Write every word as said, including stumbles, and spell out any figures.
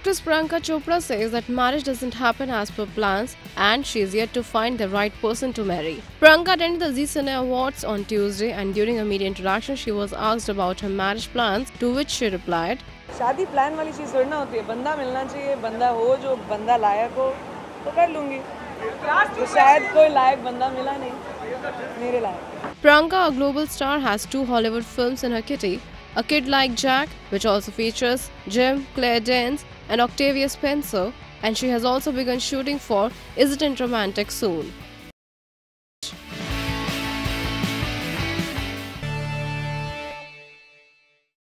Actress Priyanka Chopra says that marriage doesn't happen as per plans and she is yet to find the right person to marry. Priyanka attended the Zee Cine Awards on Tuesday and during a media interaction she was asked about her marriage plans, to which she replied, शादी plan वाली चीज़ थोड़ी ना होती है, बंदा मिलना चाहिए, बंदा हो जो बंदा लायक हो तो कर लूँगी, तो शायद कोई लायक बंदा मिला नहीं मेरे लायक. Priyanka, a global star, has two Hollywood films in her kitty, A Kid Like Jack, which also features Jim, Claire Danes and Octavia Spencer, and she has also begun shooting for Is It Ain't Romantic soon.